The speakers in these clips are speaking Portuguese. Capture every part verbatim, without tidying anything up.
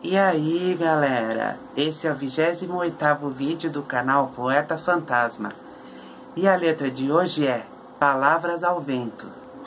E aí galera, esse é o vigésimo oitavo vídeo do canal Poeta Fantasma. E a letra de hoje é Palavras ao Vento.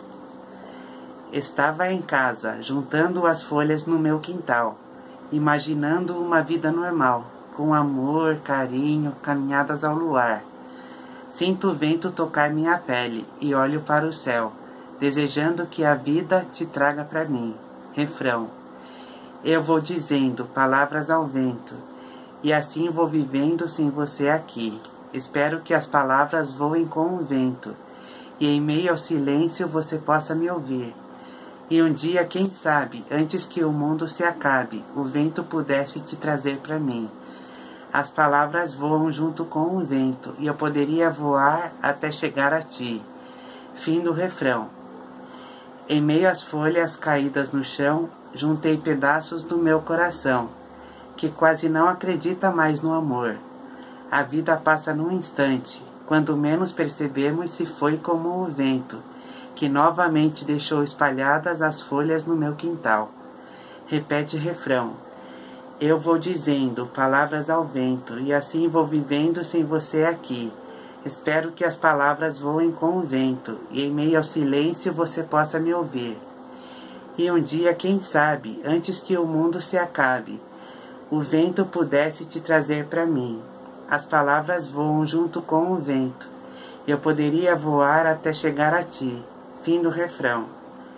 Estava em casa, juntando as folhas no meu quintal, imaginando uma vida normal, com amor, carinho, caminhadas ao luar. Sinto o vento tocar minha pele e olho para o céu, desejando que a vida te traga para mim. Refrão. Eu vou dizendo palavras ao vento, e assim vou vivendo sem você aqui. Espero que as palavras voem com o vento, e em meio ao silêncio você possa me ouvir. E um dia, quem sabe, antes que o mundo se acabe, o vento pudesse te trazer para mim. As palavras voam junto com o vento, e eu poderia voar até chegar a ti. Fim do refrão. Em meio às folhas caídas no chão, juntei pedaços do meu coração, que quase não acredita mais no amor. A vida passa num instante, quando menos percebemos se foi como o vento, que novamente deixou espalhadas as folhas no meu quintal. Repete refrão. Eu vou dizendo palavras ao vento, e assim vou vivendo sem você aqui. Espero que as palavras voem com o vento, e em meio ao silêncio você possa me ouvir. E um dia, quem sabe, antes que o mundo se acabe, o vento pudesse te trazer para mim. As palavras voam junto com o vento, e eu poderia voar até chegar a ti. Fim do refrão.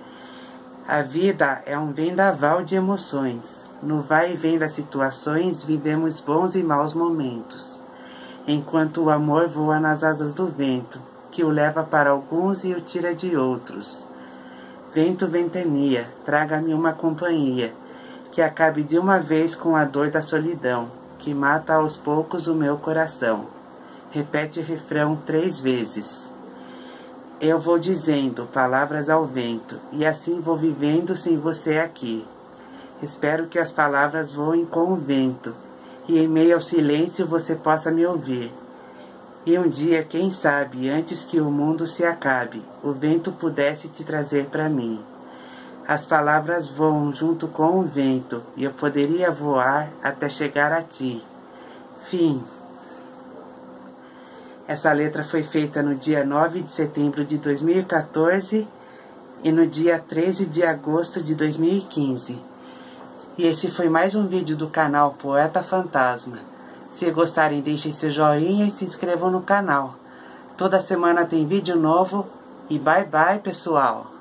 A vida é um vendaval de emoções. No vai e vem das situações, vivemos bons e maus momentos. Enquanto o amor voa nas asas do vento, que o leva para alguns e o tira de outros. Vento, ventania, traga-me uma companhia, que acabe de uma vez com a dor da solidão, que mata aos poucos o meu coração. Repete refrão três vezes. Eu vou dizendo palavras ao vento, e assim vou vivendo sem você aqui. Espero que as palavras voem com o vento, e em meio ao silêncio você possa me ouvir. E um dia, quem sabe, antes que o mundo se acabe, o vento pudesse te trazer para mim. As palavras voam junto com o vento, e eu poderia voar até chegar a ti. Fim. Essa letra foi feita no dia nove de setembro de dois mil e quatorze e no dia treze de agosto de dois mil e quinze. E esse foi mais um vídeo do canal Poeta Fantasma. Se gostarem, deixem seu joinha e se inscrevam no canal. Toda semana tem vídeo novo. E bye bye, pessoal!